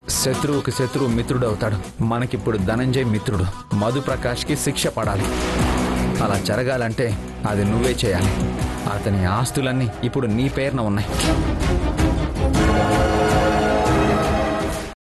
శత్రువుకి శత్రువు మిత్రుడు అవుతాడు. మనకిప్పుడు ధనంజయ్ మిత్రుడు. మధుప్రకాష్కి శిక్ష పడాలి. అలా జరగాలంటే అది నువ్వే చేయాలి. అతని ఆస్తులన్నీ ఇప్పుడు నీ పేరున ఉన్నాయి.